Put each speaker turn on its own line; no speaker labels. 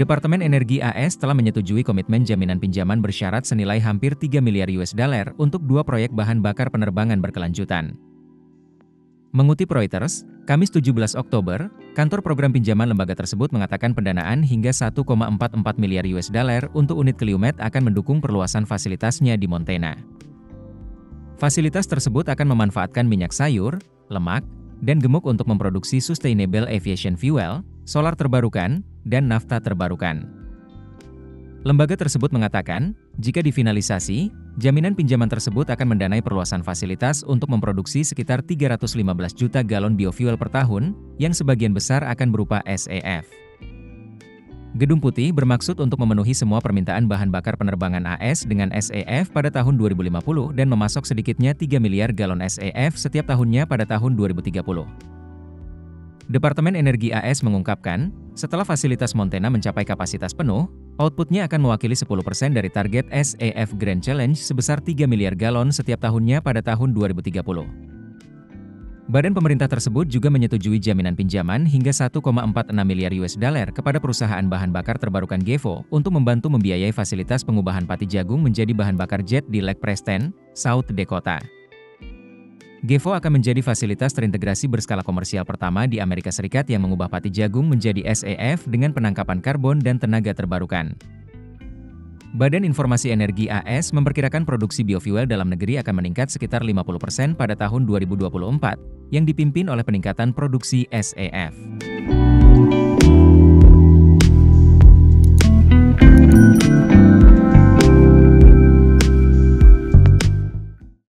Departemen Energi AS telah menyetujui komitmen jaminan pinjaman bersyarat senilai hampir 3 miliar US dollar untuk 2 proyek bahan bakar penerbangan berkelanjutan. Mengutip Reuters, Kamis 17 Oktober, kantor program pinjaman lembaga tersebut mengatakan pendanaan hingga 1,44 miliar US dollar untuk unit Calumet akan mendukung perluasan fasilitasnya di Montana. Fasilitas tersebut akan memanfaatkan minyak sayur, lemak, dan gemuk untuk memproduksi sustainable aviation fuel, solar terbarukan, dan nafta terbarukan. Lembaga tersebut mengatakan, jika difinalisasi, jaminan pinjaman tersebut akan mendanai perluasan fasilitas untuk memproduksi sekitar 315 juta galon biofuel per tahun, yang sebagian besar akan berupa SAF. Gedung Putih bermaksud untuk memenuhi semua permintaan bahan bakar penerbangan AS dengan SAF pada tahun 2050 dan memasok sedikitnya 3 miliar galon SAF setiap tahunnya pada tahun 2030. Departemen Energi AS mengungkapkan, setelah fasilitas Montana mencapai kapasitas penuh, outputnya akan mewakili 10% dari target SAF Grand Challenge sebesar 3 miliar galon setiap tahunnya pada tahun 2030. Badan pemerintah tersebut juga menyetujui jaminan pinjaman hingga 1,46 miliar US dollar kepada perusahaan bahan bakar terbarukan Gevo untuk membantu membiayai fasilitas pengubahan pati jagung menjadi bahan bakar jet di Lake Preston, South Dakota. Gevo akan menjadi fasilitas terintegrasi berskala komersial pertama di Amerika Serikat yang mengubah pati jagung menjadi SAF dengan penangkapan karbon dan tenaga terbarukan. Badan Informasi Energi AS memperkirakan produksi biofuel dalam negeri akan meningkat sekitar 50% pada tahun 2024, yang dipimpin oleh peningkatan produksi SAF.